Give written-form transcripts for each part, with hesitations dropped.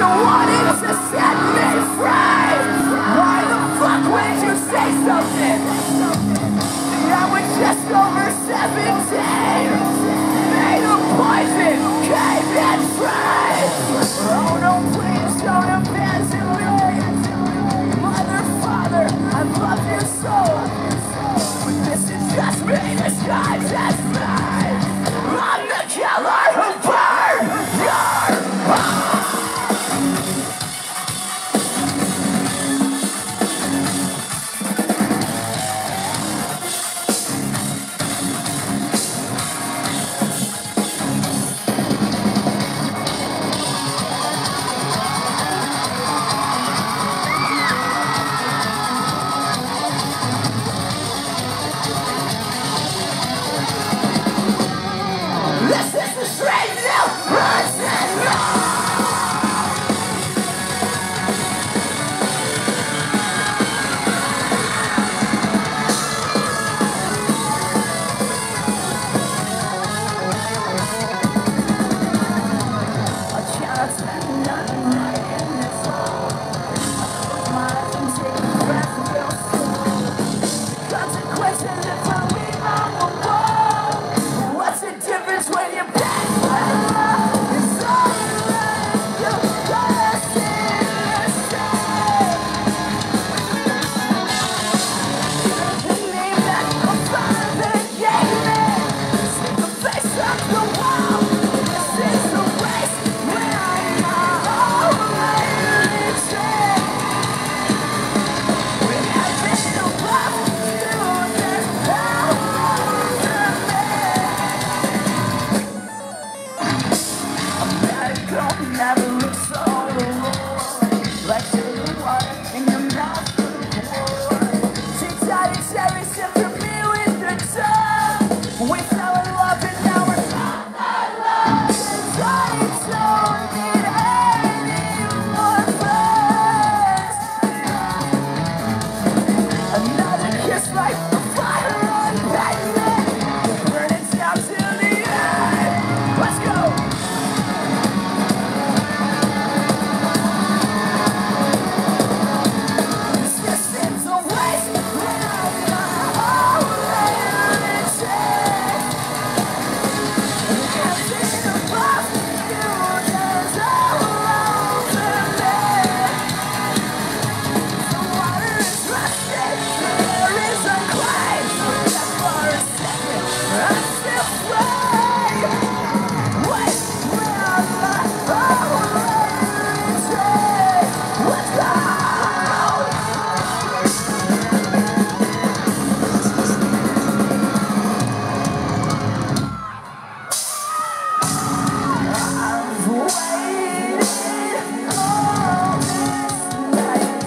wanted to set me free. Why the fuck would you say something? I was just over 17. Made of poison, came in free. Oh no, please don't abandon me. Mother, father, I love you so. But this is just me, this guy's just me. I'm the killer who burned your heart. This is the straight new person. I cannot stand nothing in this world. My eyes can take a breath of your soul. Consequences if I leave on the wall. What's the difference when you're back? It's all you gotta see yourself. The name that my father gave me. See the face of the wall. This is the race where I'm already trained. We have been above you, there's power to me. Don't never look so alone. Like sugar water in your mouth. She tried to cherish it for me with her tongue. We fell in love and now we're not in love. I don't need any more friends. Another kiss like a fire on pavement. Burn it down to the end. Let's go. This is a waste when I'm not already dead. I've been above you, there's all over me. The water is rusted, the air is unclaimed. But for a second, I'm still free. Wait, when I'm not already dead. Let's go. I've waited all this night.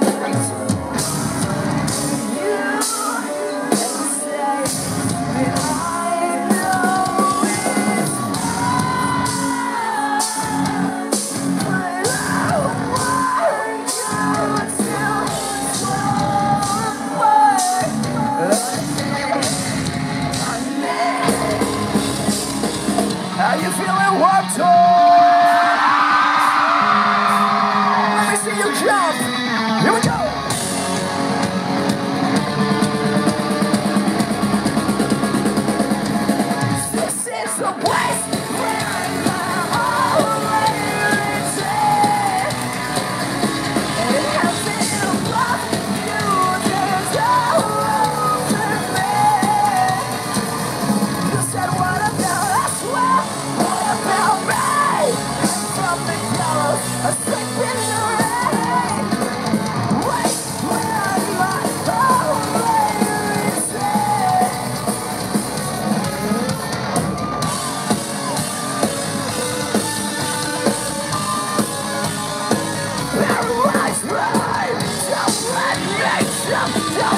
You say that I know it's but I want you to How you feeling, Warped Tour? Let me see you jump. Here we go. This is the place where I'm already dead. And I've been above you, there's all over me. You said what about us? Well, what about me? I'm from the gallows, a sleep in the rain. Wait, when I'm not already dead. Paralyze me, don't let me jump down.